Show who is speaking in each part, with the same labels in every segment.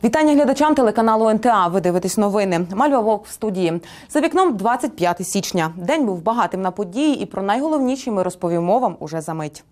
Speaker 1: Вітання глядачам телеканалу НТА. Ви дивитесь новини. Мальва Вовк в студії. За вікном 25 січня. День був багатим на події, і про найголовніші ми розповімо вам уже за мить.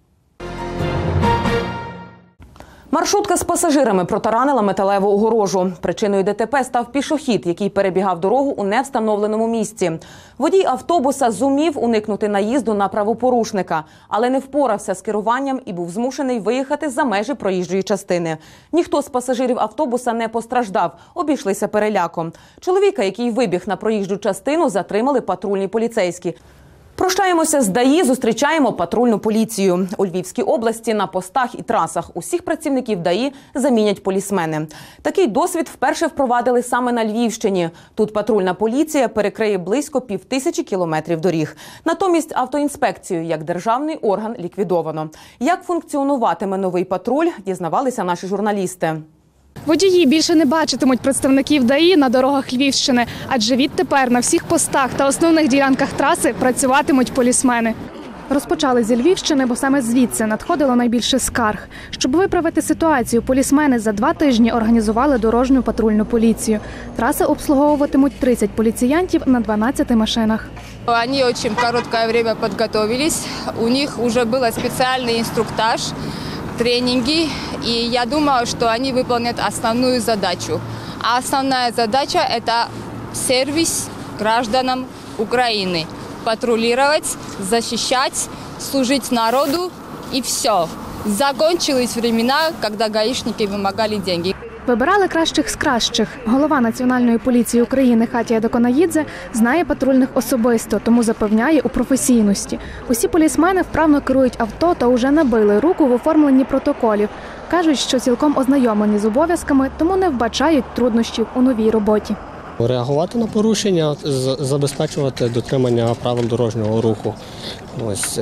Speaker 1: Маршрутка з пасажирами протаранила металеву огорожу. Причиною ДТП став пішохід, який перебігав дорогу у невстановленому місці. Водій автобуса зумів уникнути наїзду на правопорушника, але не впорався з керуванням і був змушений виїхати за межі проїжджої частини. Ніхто з пасажирів автобуса не постраждав, обійшлися переляком. Чоловіка, який вибіг на проїжджу частину, затримали патрульні поліцейські. Прощаємося з ДАІ, зустрічаємо патрульну поліцію. У Львівській області на постах і трасах усіх працівників ДАІ замінять полісмени. Такий досвід вперше впровадили саме на Львівщині. Тут патрульна поліція перекриє близько 5000 кілометрів доріг. Натомість автоінспекцію як державний орган ліквідовано. Як функціонуватиме новий патруль, дізнавалися наші журналісти.
Speaker 2: Водії більше не бачитимуть представників ДАІ на дорогах Львівщини, адже відтепер на всіх постах та основних ділянках траси працюватимуть полісмени. Розпочали зі Львівщини, бо саме звідси надходило найбільше скарг. Щоб виправити ситуацію, полісмени за 2 тижні організували дорожню патрульну поліцію. Траси обслуговуватимуть 30 поліціянтів на 12 машинах.
Speaker 3: Они очень короткое время подготовились, у них уже был специальный инструктаж, тренинги, и я думаю, что они выполнят основную задачу. А основная задача – это сервис гражданам Украины. Патрулировать, защищать, служить народу и все. Закончились времена, когда гаишники вымогали деньги.
Speaker 2: Вибирали кращих з кращих. Голова Національної поліції України Хатія Деконаїдзе знає патрульних особисто, тому запевняє у професійності. Усі полісмени вправно керують авто та уже набили руку в оформленні протоколів. Кажуть, що цілком ознайомлені з обов'язками, тому не вбачають труднощів у новій роботі.
Speaker 4: Реагувати на порушення, забезпечувати дотримання правил дорожнього руху. Ось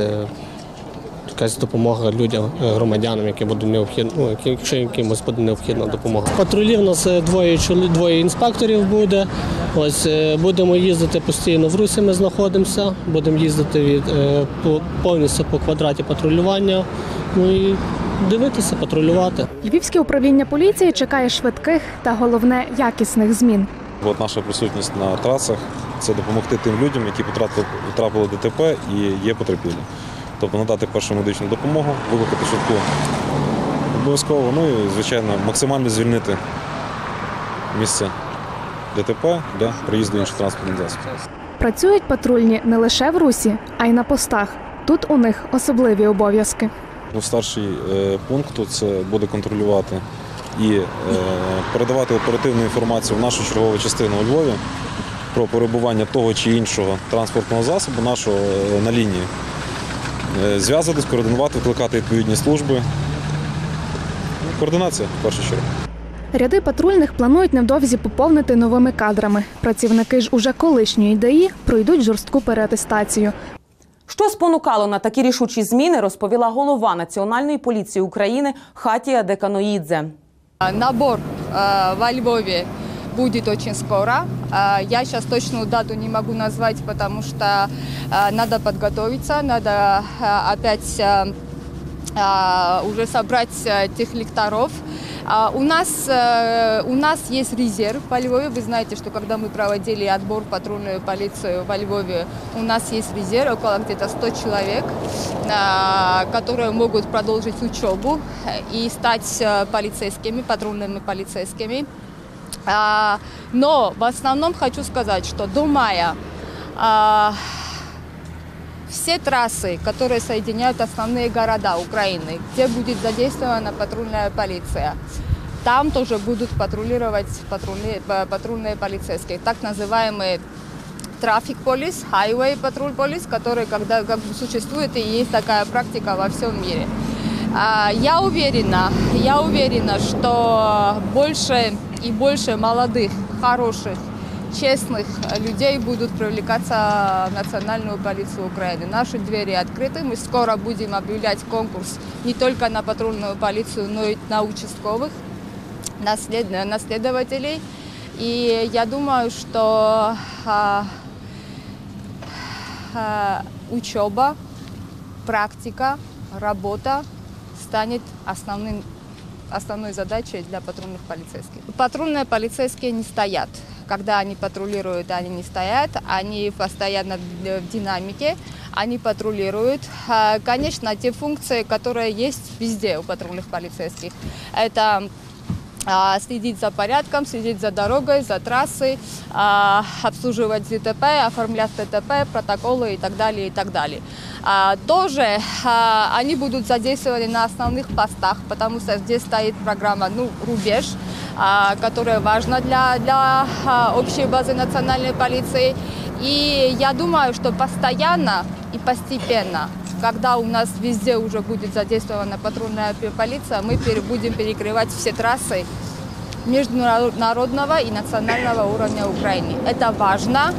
Speaker 4: якась допомога людям, громадянам, які буде необхідно, якщо якимось буде необхідна допомога. Патрулів у нас двоє інспекторів буде. Ось будемо їздити постійно в русі, ми знаходимося, будемо їздити повністю по квадраті патрулювання. Ну і дивитися, патрулювати.
Speaker 2: Львівське управління поліції чекає швидких та, головне, якісних змін.
Speaker 5: От наша присутність на трасах – це допомогти тим людям, які потрапили в ДТП і є потерпілі. Тобто надати першу медичну допомогу, викликати швидку обов'язково, ну і, звичайно, максимально звільнити місце ДТП для приїзду інших транспортних засобів.
Speaker 2: Працюють патрульні не лише в русі, а й на постах. Тут у них особливі обов'язки.
Speaker 5: Старший пункту це буде контролювати і передавати оперативну інформацію в нашу чергову частину у Львові про перебування того чи іншого транспортного засобу нашого на лінії. Зв'язуватись, координувати, викликати відповідні служби. Координація, в першу чергу.
Speaker 2: Ряди патрульних планують невдовзі поповнити новими кадрами. Працівники ж уже колишньої ДАІ пройдуть жорстку переатестацію.
Speaker 1: Що спонукало на такі рішучі зміни, розповіла голова Національної поліції України Хатія Деконаїдзе.
Speaker 3: Набор во Львове будет очень скоро. Я сейчас точную дату не могу назвать, потому что надо подготовиться, надо опять уже собрать тех лекторов. У нас есть резерв по Львове. Вы знаете, что когда мы проводили отбор в патрульную полицию во Львове, у нас есть резерв, около где-то 100 человек, которые могут продолжить учебу и стать полицейскими, патрульными полицейскими. Но в основном хочу сказать, что до мая все трассы, которые соединяют основные города Украины, где будет задействована патрульная полиция, там тоже будут патрулировать патрульные полицейские, так называемые трафик полис, highway патруль полис, который существует и есть такая практика во всем мире. Я уверена, что больше и больше молодых, хороших, честных людей будут привлекаться в Национальную полицию Украины. Наши двери открыты. Мы скоро будем объявлять конкурс не только на патрульную полицию, но и на участковых, на следователей. И я думаю, что учеба, практика, работа станет основным основной задачей для патрульных полицейских. Патрульные полицейские не стоят. Когда они патрулируют, они не стоят, они постоянно в динамике, они патрулируют. Конечно, те функции, которые есть везде у патрульных полицейских, это следить за порядком, следить за дорогой, за трассой, обслуживать ДТП, оформлять ДТП, протоколы и так далее, и так далее. Тоже они будут задействованы на основных постах, потому что здесь стоит программа «Рубеж», которая важна для общей базы национальной полиции. И я думаю, что постоянно и постепенно, когда у нас везде уже будет задействована патрульная полиция, мы будем перекрывать все трассы международного и национального уровня Украины. Это важно.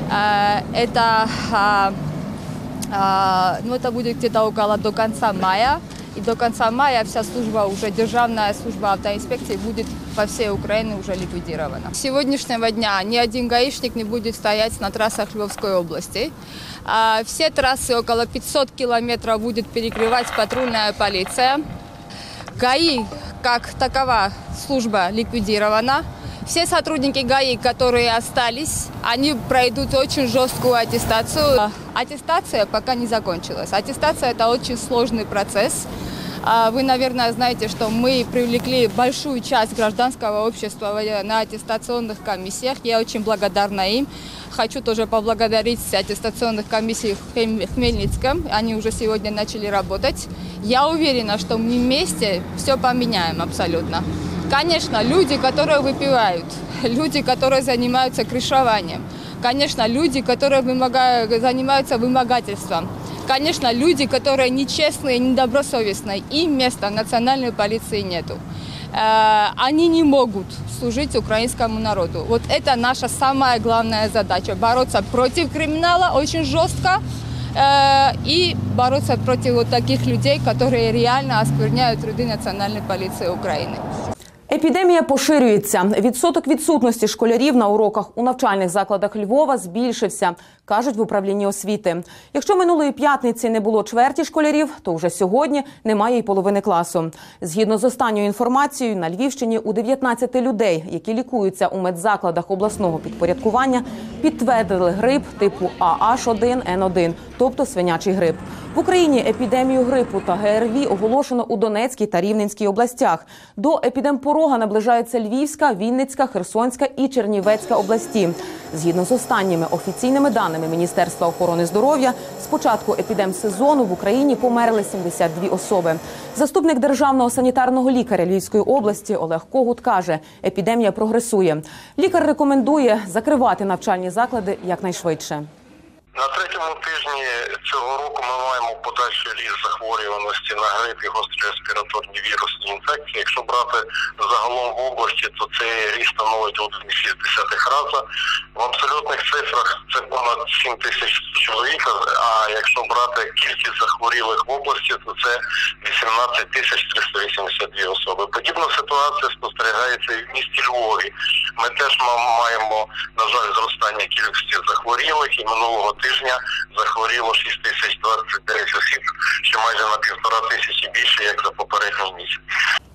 Speaker 3: Это будет где-то до конца мая. И до конца мая вся служба, уже державная служба автоинспекции, будет по всей Украине уже ликвидирована. С сегодняшнего дня ни один гаишник не будет стоять на трассах Львовской области. Все трассы, около 500 километров, будет перекрывать патрульная полиция. ГАИ, как такова служба, ликвидирована. Все сотрудники ГАИ, которые остались, они пройдут очень жесткую аттестацию. Аттестация пока не закончилась. Аттестация – это очень сложный процесс. Вы, наверное, знаете, что мы привлекли большую часть гражданского общества на аттестационных комиссиях. Я очень благодарна им. Хочу тоже поблагодарить аттестационных комиссий в Хмельницком. Они уже сегодня начали работать. Я уверена, что мы вместе все поменяем абсолютно. Конечно, люди, которые выпивают, люди, которые занимаются крышеванием, конечно, люди, которые занимаются вымогательством, конечно, люди, которые нечестные, недобросовестные, им места в национальной полиции нету. Они не могут служить украинскому народу. Вот это наша самая главная задача – бороться против криминала очень жестко и бороться против вот таких людей, которые реально оскверняют ряды национальной полиции Украины.
Speaker 1: Епідемія поширюється. Відсоток відсутності школярів на уроках у навчальних закладах Львова збільшився, кажуть в управлінні освіти. Якщо минулої п'ятниці не було чверті школярів, то вже сьогодні немає й половини класу. Згідно з останньою інформацією, на Львівщині у 19 людей, які лікуються у медзакладах обласного підпорядкування, підтвердили грип типу AH1N1, тобто свинячий грип. В Україні епідемію грипу та ГРВІ оголошено у Донецькій та Рівненській областях. До епідемпорога наближаються Львівська, Вінницька, Херсонська і Чернівецька області. Згідно з останніми офіційними даними Міністерства охорони здоров'я, з початку епідемсезону в Україні померли 72 особи. Заступник державного санітарного лікаря Львівської області Олег Когут каже, епідемія прогресує. Лікар рекомендує закривати навчальні заклади якнайшвидше.
Speaker 6: На третьому тижні цього року ми маємо подальший ріст захворюваності на грип і гострі респіраторні вірусні інфекції. Якщо брати загалом в області, то цей ріст становить 1,6 рази. В абсолютних цифрах це понад 7 тисяч чоловік, а якщо брати кількість захворілих в області, то це 18 тисяч 382 особи. Подібна ситуація спостерігається і в місті Львові. Ми теж маємо, на жаль, зростання кількості захворілих, і минулого тижня захворіло 6029 осіб, що майже на 1500 більше, як за попередній місяць.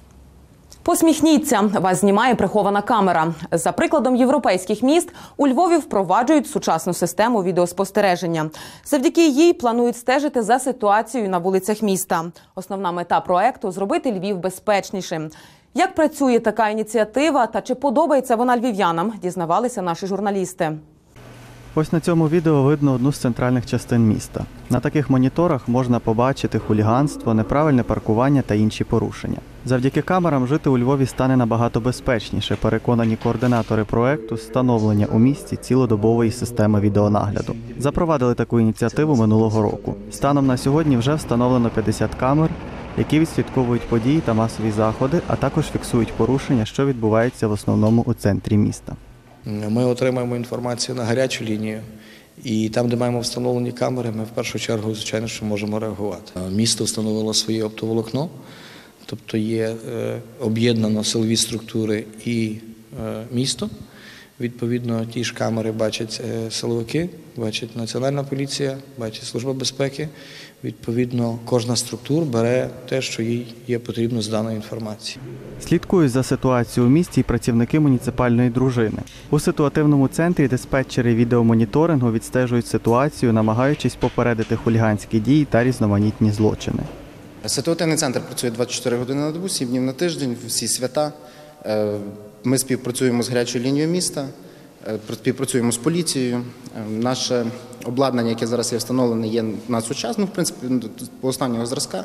Speaker 1: Посміхніться, вас знімає прихована камера. За прикладом європейських міст, у Львові впроваджують сучасну систему відеоспостереження. Завдяки їй планують стежити за ситуацією на вулицях міста. Основна мета проекту – зробити Львів безпечнішим. Як працює така ініціатива та чи подобається вона львів'янам, дізнавалися наші журналісти.
Speaker 7: Ось на цьому відео видно одну з центральних частин міста. На таких моніторах можна побачити хуліганство, неправильне паркування та інші порушення. Завдяки камерам жити у Львові стане набагато безпечніше, переконані координатори проекту встановлення у місті цілодобової системи відеонагляду. Запровадили таку ініціативу минулого року. Станом на сьогодні вже встановлено 50 камер, які відслідковують події та масові заходи, а також фіксують порушення, що відбуваються в основному у центрі міста.
Speaker 8: Ми отримаємо інформацію на гарячу лінію, і там, де маємо встановлені камери, ми в першу чергу, звичайно, що можемо реагувати. Місто встановило своє оптоволокно, тобто є об'єднано силові структури і місто. Відповідно, ті ж камери бачать силовики, бачить Національна поліція, бачить Служба безпеки. Відповідно, кожна структура бере те, що їй є потрібно з даної інформації.
Speaker 7: Слідкують за ситуацією у місті і працівники муніципальної дружини. У ситуативному центрі диспетчери відеомоніторингу відстежують ситуацію, намагаючись попередити хуліганські дії та різноманітні злочини.
Speaker 9: Ситуативний центр працює 24 години на добу, 7 днів на тиждень, всі свята. Ми співпрацюємо з гарячою лінією міста, співпрацюємо з поліцією. Наше обладнання, яке зараз є встановлене, є надсучасним, в принципі, по останнього зразка.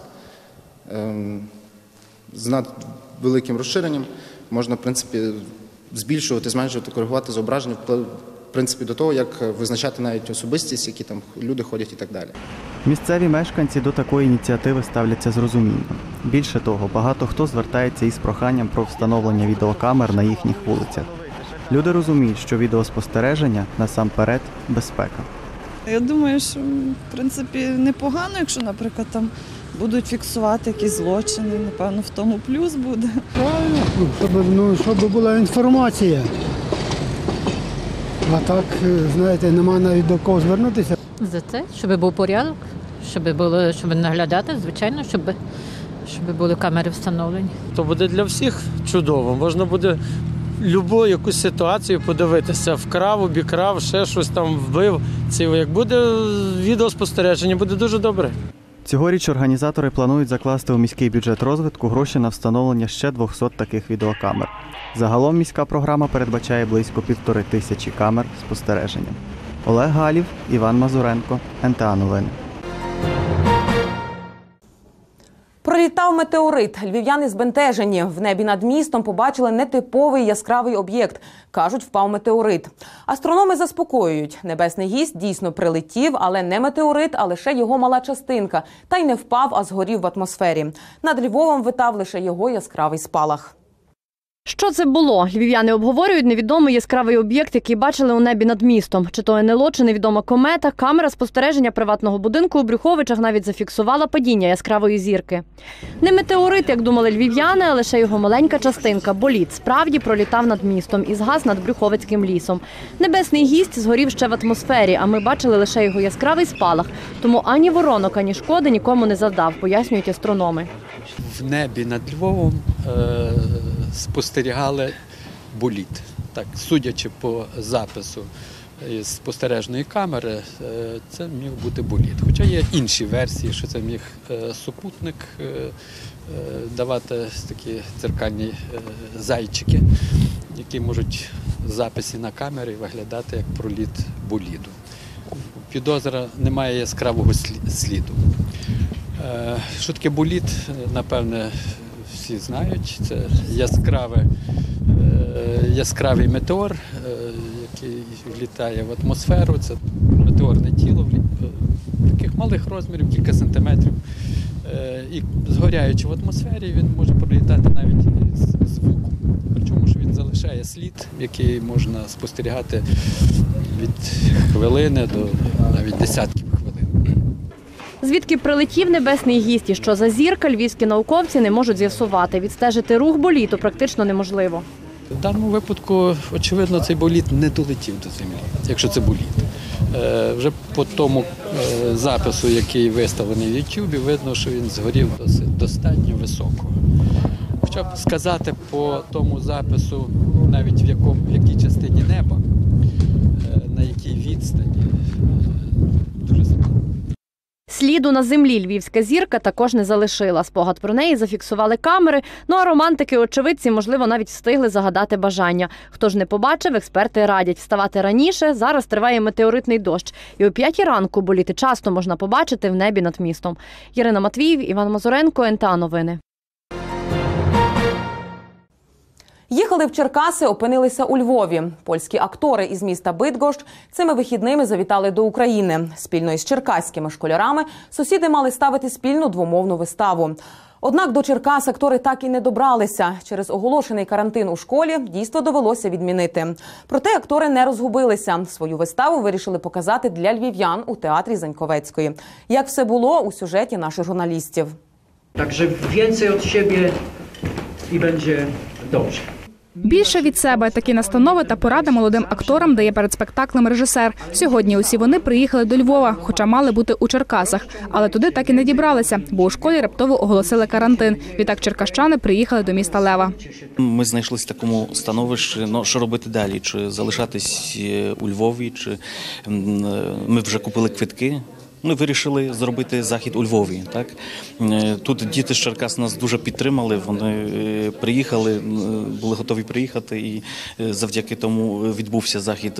Speaker 9: З надвеликим розширенням можна, в принципі, збільшувати, зменшувати, коригувати зображення, в принципі, до того, як визначати навіть особистість, які там люди ходять і так далі.
Speaker 7: Місцеві мешканці до такої ініціативи ставляться з розумінням. Більше того, багато хто звертається із проханням про встановлення відеокамер на їхніх вулицях. Люди розуміють, що відеоспостереження насамперед безпека.
Speaker 10: Я думаю, що в принципі непогано, якщо, наприклад, там будуть фіксувати якісь злочини, напевно, в тому плюс буде.
Speaker 11: Правильно, щоб була інформація. А так, знаєте, нема навіть до кого звернутися.
Speaker 12: За це, щоб був порядок, щоб наглядати, звичайно, щоб були камери встановлені.
Speaker 13: То буде для всіх чудово. Можна буде любу якусь ситуацію подивитися, вкрав, обікрав, ще щось там вбив. Як буде відеоспостереження, буде дуже добре.
Speaker 7: Цьогоріч організатори планують закласти у міський бюджет розвитку гроші на встановлення ще 200 таких відеокамер. Загалом міська програма передбачає близько 1500 камер спостереження. Олег Галів, Іван Мазуренко, НТА Новини.
Speaker 1: Пролітав метеорит. Львів'яни збентежені. В небі над містом побачили нетиповий яскравий об'єкт. Кажуть, впав метеорит. Астрономи заспокоюють. Небесний гість дійсно прилетів, але не метеорит, а лише його мала частинка. Та й не впав, а згорів в атмосфері. Над Львовом витав лише його яскравий спалах.
Speaker 14: Що це було? Львів'яни обговорюють невідомий яскравий об'єкт, який бачили у небі над містом. Чи то НЛО, чи невідома комета, камера спостереження приватного будинку у Брюховичах навіть зафіксувала падіння яскравої зірки. Не метеорит, як думали львів'яни, а лише його маленька частинка – болід. Справді пролітав над містом і згас над Брюховицьким лісом. Небесний гість згорів ще в атмосфері, а ми бачили лише його яскравий спалах. Тому ані воронок, ані шкоди нікому не завдав, пояснюють астрономи.
Speaker 15: В небі над Львовом спостерігали болід. Так, судячи по запису із спостережної камери, це міг бути болід. Хоча є інші версії, що це міг супутник давати такі дзеркальні зайчики, які можуть в записі на камері виглядати як проліт боліду. Підозра, немає яскравого сліду. Що таке болід, напевне, всі знають. Це яскравий метеор, який літає в атмосферу. Це метеорне тіло таких малих розмірів, кілька сантиметрів. І згоряючи в атмосфері, він може пролітати навіть з звуком. Причому що він залишає слід, який можна спостерігати від хвилини до навіть десятків хвилин.
Speaker 14: Звідки прилетів небесний гість і що за зірка, львівські науковці не можуть з'ясувати. Відстежити рух боліду практично неможливо.
Speaker 15: В даному випадку, очевидно, цей болід не долетів до землі, якщо це болід. Вже по тому запису, який виставлений в YouTube, видно, що він згорів достатньо високо. Хоча б сказати по тому запису, навіть в якій частині неба, на якій відстані, дуже складно.
Speaker 14: Сліду на землі львівська зірка також не залишила. Спогад про неї зафіксували камери, а романтики-очевидці, можливо, навіть встигли загадати бажання. Хто ж не побачив, експерти радять вставати раніше. Зараз триває метеоритний дощ. І о 5 ранку боліти часто можна побачити в небі над містом. Ірина Матвіїв, Іван Мазуренко, НТА Новини.
Speaker 1: Їхали в Черкаси, опинилися у Львові. Польські актори із міста Бидгощ цими вихідними завітали до України. Спільно із черкаськими школярами сусіди мали ставити спільну двомовну виставу. Однак до Черкас актори так і не добралися. Через оголошений карантин у школі дійство довелося відмінити. Проте актори не розгубилися. Свою виставу вирішили показати для львів'ян у театрі Заньковецької. Як все було у сюжеті наших журналістів.
Speaker 16: Także więcej od siebie i będzie dobrze.
Speaker 2: Більше від себе такі настанови та поради молодим акторам дає перед спектаклем режисер. Сьогодні усі вони приїхали до Львова, хоча мали бути у Черкасах. Але туди так і не дібралися, бо у школі раптово оголосили карантин. Відтак черкащани приїхали до міста Лева.
Speaker 16: Ми знайшлися в такому становищі, що робити далі? Чи залишатись у Львові, чи ми вже купили квитки. Ми вирішили зробити захід у Львові. Так? Тут діти з Черкас нас дуже підтримали, вони приїхали, були готові приїхати, і завдяки тому відбувся захід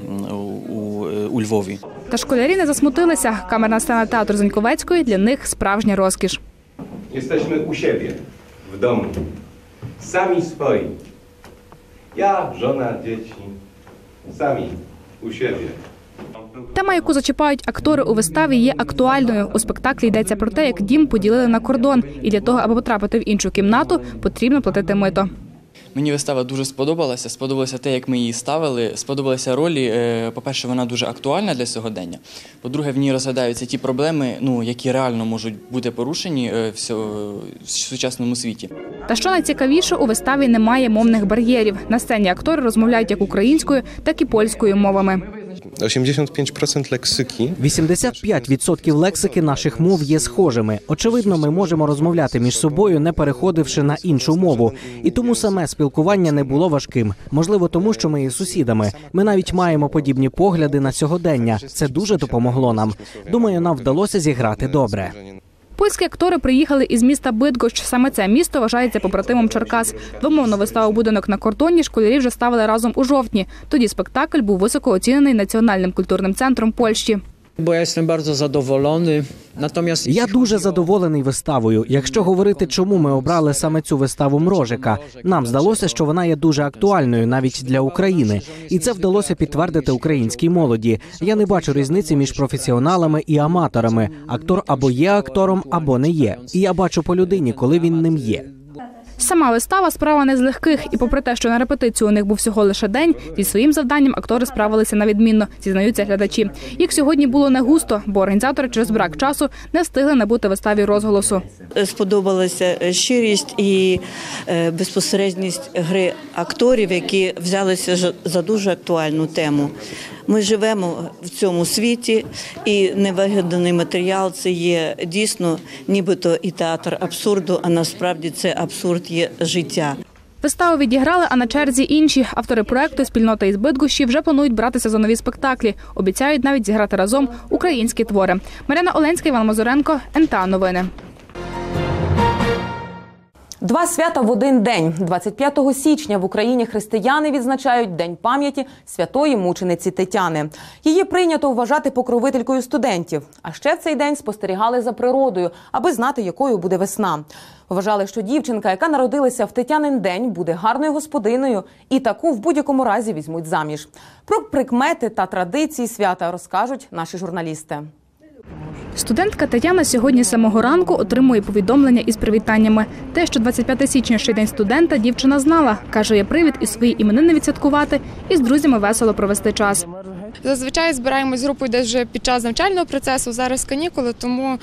Speaker 16: у Львові.
Speaker 2: Та школярі не засмутилися. Камерна сцена театру Заньковецької для них справжня розкіш.
Speaker 17: Jesteśmy u siebie, w domu, sami swoi. Ja, żona, dzieci, sami u siebie.
Speaker 2: Тема, яку зачіпають актори у виставі, є актуальною. У спектаклі йдеться про те, як дім поділили на кордон. І для того, аби потрапити в іншу кімнату, потрібно платити мито.
Speaker 18: Мені вистава дуже сподобалася. Сподобалося те, як ми її ставили. Сподобалися ролі. По-перше, вона дуже актуальна для сьогодення. По-друге, в ній розглядаються ті проблеми, які реально можуть бути порушені в сучасному світі.
Speaker 2: Та що найцікавіше, у виставі немає мовних бар'єрів. На сцені актори розмовляють як українською, так і польською мовами.
Speaker 19: 85% лексики. 85% лексики наших мов є схожими. Очевидно, ми можемо розмовляти між собою, не переходивши на іншу мову. І тому саме спілкування не було важким. Можливо, тому що ми є сусідами. Ми навіть маємо подібні погляди на сьогодення. Це дуже допомогло нам. Думаю, нам вдалося зіграти добре.
Speaker 2: Польські актори приїхали із міста Бидгощ. Саме це місто вважається побратимом Черкас. Двомовну виставу «Будинок на кордоні» школярі вже ставили разом у жовтні. Тоді спектакль був високо оцінений Національним культурним центром Польщі.
Speaker 20: Бо я jestem bardzo zadowolony. Natomiast
Speaker 19: я дуже задоволений виставою. Якщо говорити, чому ми обрали саме цю виставу Мрожика, нам здалося, що вона є дуже актуальною навіть для України. І це вдалося підтвердити українській молоді. Я не бачу різниці між професіоналами і аматорами. Актор або є актором, або не є. І я бачу по людині, коли він ним є.
Speaker 2: Сама вистава – справа не з легких. І попри те, що на репетицію у них був всього лише день, зі своїм завданням актори справилися на відмінно, зізнаються глядачі. Їх сьогодні було не густо, бо організатори через брак часу не встигли набути виставі розголосу.
Speaker 21: Сподобалася щирість і безпосередність гри акторів, які взялися за дуже актуальну тему. Ми живемо в цьому світі, і невигаданий матеріал – це є дійсно нібито і театр абсурду, а насправді це абсурд є життя.
Speaker 2: Виставу відіграли, а на черзі інші. Автори проекту «Спільнота із Бидгощі» вже планують братися за нові спектаклі. Обіцяють навіть зіграти разом українські твори. Мар'яна Оленська, Іван Мазуренко, НТА Новини.
Speaker 1: Два свята в один день. 25 січня в Україні християни відзначають День пам'яті святої мучениці Тетяни. Її прийнято вважати покровителькою студентів. А ще в цей день спостерігали за природою, аби знати, якою буде весна. Вважали, що дівчинка, яка народилася в Тетянин день, буде гарною господиною і таку в будь-якому разі візьмуть заміж. Про прикмети та традиції свята розкажуть наші журналісти.
Speaker 2: Студентка Тетяна сьогодні з самого ранку отримує повідомлення із привітаннями. Те, що 25 січня ще День студента, дівчина знала. Каже, є привід і свої іменини відсвяткувати, і з друзями весело провести час.
Speaker 22: Зазвичай збираємось групою десь вже під час навчального процесу, зараз канікули, тому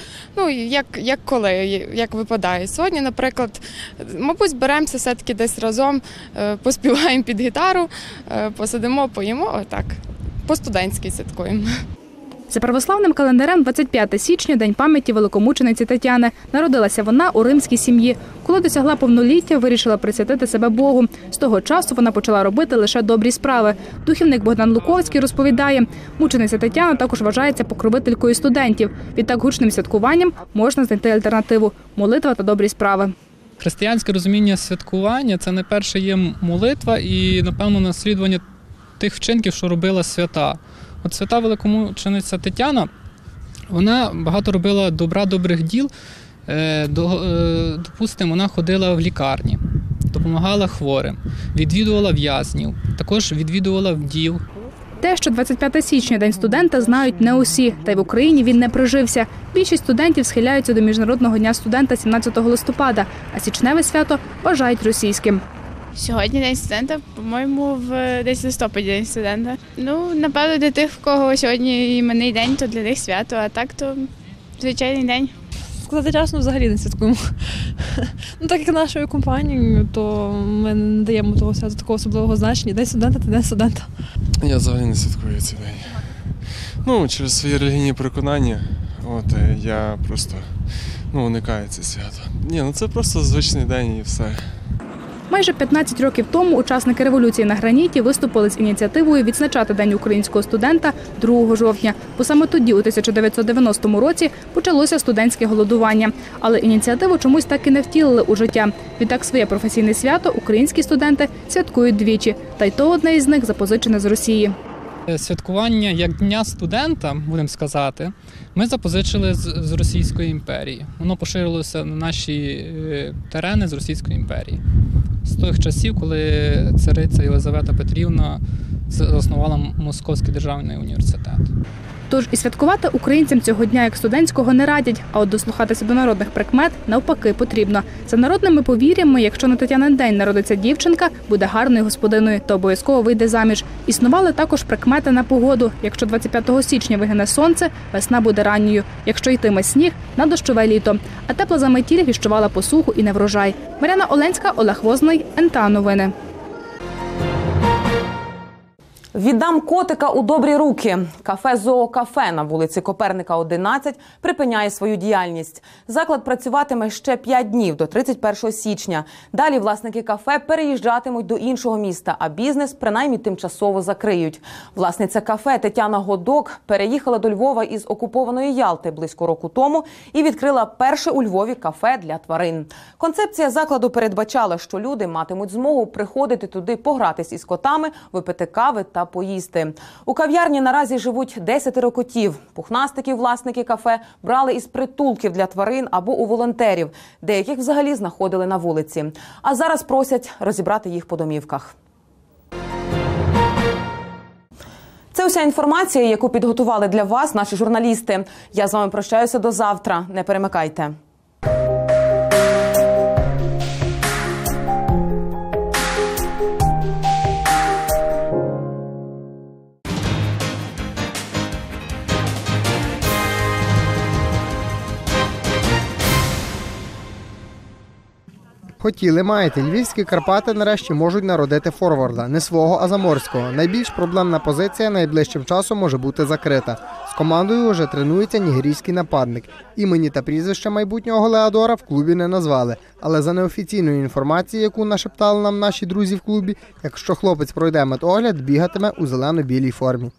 Speaker 22: як випадає. Сьогодні, наприклад, мабуть, зберемося все-таки десь разом, поспіваємо під гітару, посидимо, поїмо, отак, по-студентськи святкуємо.
Speaker 2: За православним календарем 25 січня – День пам'яті великомучениці Тетяни. Народилася вона у римській сім'ї. Коли досягла повноліття, вирішила присвятити себе Богу. З того часу вона почала робити лише добрі справи. Духівник Богдан Луковський розповідає, мучениця Тетяна також вважається покровителькою студентів. Відтак гучним святкуванням можна знайти альтернативу – молитва та добрі справи.
Speaker 23: Християнське розуміння святкування – це найперше є молитва і, напевно, наслідування тих вчинків, що робила свята. От свята великомучениця Тетяна, вона багато робила добрих діл. Допустимо, вона ходила в лікарні, допомагала хворим, відвідувала в'язнів, також відвідувала вдів.
Speaker 2: Те, що 25 січня – День студента, знають не усі. Та й в Україні він не прижився. Більшість студентів схиляються до Міжнародного дня студента 17 листопада, а січневе свято вважають російським.
Speaker 24: Сьогодні День студента, по-моєму, десь в листопаді День студента. Напевно, для тих, в кого сьогодні іменний день, то для них свято, а так то звичайний день.
Speaker 3: сказати чесно, взагалі не святкуємо. Так як нашою компанією, то ми не даємо того святу такого особливого значення. День студента – це день студента.
Speaker 4: Я взагалі не святкую цей день. Через свої релігійні переконання, я просто уникаю це свято. Це просто звичний день і все.
Speaker 2: Майже 15 років тому учасники революції на граніті виступили з ініціативою відзначати День українського студента 2 жовтня, бо саме тоді, у 1990 році, почалося студентське голодування. Але ініціативу чомусь так і не втілили у життя. Відтак своє професійне свято українські студенти святкують двічі, та й то одне із них запозичене з Росії.
Speaker 23: Святкування як Дня студента, будемо сказати, ми запозичили з Російської імперії. Воно поширилося на наші терени з Російської імперії. З тих часів, коли цариця Єлизавета Петрівна заснувала Московський державний університет.
Speaker 2: Тож і святкувати українцям цього дня як студентського не радять, а от дослухатися до народних прикмет навпаки потрібно. За народними повір'ями, якщо на Тетянин день народиться дівчинка, буде гарною господиною та обов'язково вийде заміж. Існували також прикмети на погоду. Якщо 25 січня вигине сонце, весна буде ранньою. Якщо йтиме сніг, на дощове літо. А тепла заметіль віщувала посуху і неврожай. Мар'яна Оленська, Олег Возний, НТА Новини.
Speaker 1: Віддам котика у добрі руки. Кафе «Зоокафе» на вулиці Коперника, 11 припиняє свою діяльність. Заклад працюватиме ще 5 днів, до 31 січня. Далі власники кафе переїжджатимуть до іншого міста, а бізнес принаймні тимчасово закриють. Власниця кафе Тетяна Годок переїхала до Львова із окупованої Ялти близько року тому і відкрила перше у Львові кафе для тварин. Концепція закладу передбачала, що люди матимуть змогу приходити туди погратись із котами, випити кави та поїсти. У кав'ярні наразі живуть 10 котів. Пухнастиків власники кафе брали із притулків для тварин або у волонтерів. Деяких взагалі знаходили на вулиці. А зараз просять розібрати їх по домівках. Це уся інформація, яку підготували для вас наші журналісти. Я з вами прощаюся до завтра. Не перемикайте.
Speaker 5: Хотіли, маєте. Львівські Карпати нарешті можуть народити форварда. Не свого, а заморського. Найбільш проблемна позиція найближчим часом може бути закрита. З командою вже тренується нігерійський нападник. Імені та прізвища майбутнього Голеадора в клубі не назвали. Але за неофіційною інформацією, яку нашептали нам наші друзі в клубі, якщо хлопець пройде медогляд, бігатиме у зелено-білій формі.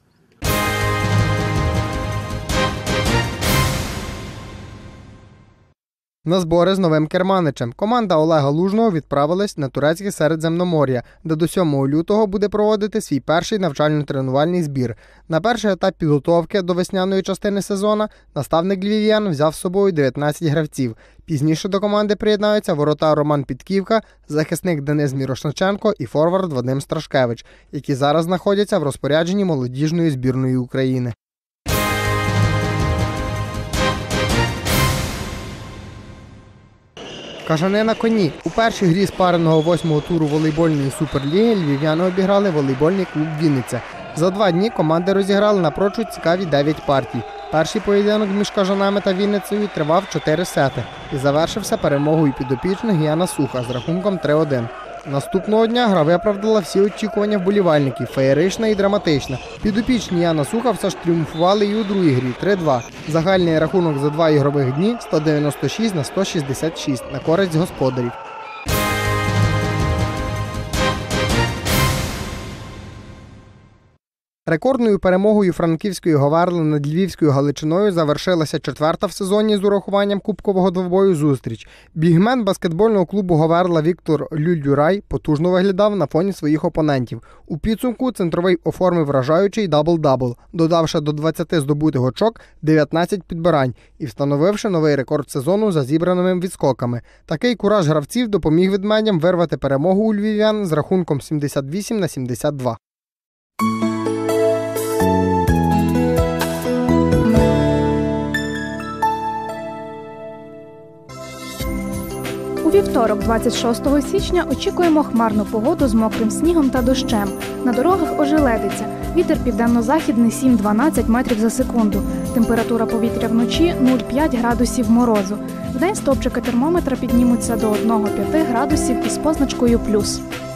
Speaker 5: На збори з новим керманичем. Команда Олега Лужного відправилась на турецьке Середземномор'я, де до 7 лютого буде проводити свій перший навчально-тренувальний збір. На перший етап підготовки до весняної частини сезону наставник львів'ян взяв з собою 19 гравців. Пізніше до команди приєднаються воротар Роман Підківка, захисник Денис Мірошниченко і форвард Вадим Страшкевич, які зараз знаходяться в розпорядженні молодіжної збірної України. Кажани на коні. У першій грі спареного 8-го туру волейбольної суперліги львів'яни обіграли волейбольний клуб «Вінниця». За 2 дні команди розіграли напрочуд цікаві 9 партій. Перший поєдинок між Кажанами та Вінницею тривав 4 сети і завершився перемогою підопічних Яна Суха з рахунком 3-1. Наступного дня гра виправдала всі очікування вболівальників – феєрична і драматична. Підопічні Яна Суха все ж тріумфували і у другій грі – 3-2. Загальний рахунок за 2 ігрових дні – 196-166 на користь господарів. Рекордною перемогою франківської Говерли над Львівською Галичиною завершилася 4-та в сезоні з урахуванням кубкового двобою зустріч. Бігмен баскетбольного клубу Говерла Віктор Люльдюрай потужно виглядав на фоні своїх опонентів. У підсумку центровий оформив вражаючий дабл-дабл, додавши до 20 здобутих очок 19 підбирань і встановивши новий рекорд сезону за зібраними відскоками. Такий кураж гравців допоміг ведмедям вирвати перемогу у львів'ян з рахунком 78-72.
Speaker 2: У вівторок, 26 січня, очікуємо хмарну погоду з мокрим снігом та дощем. На дорогах ожеледиться. Вітер південно-західний 7-12 метрів за секунду. Температура повітря вночі 0,5 градусів морозу. Вдень стопчики термометра піднімуться до 1,5 градусів із позначкою плюс.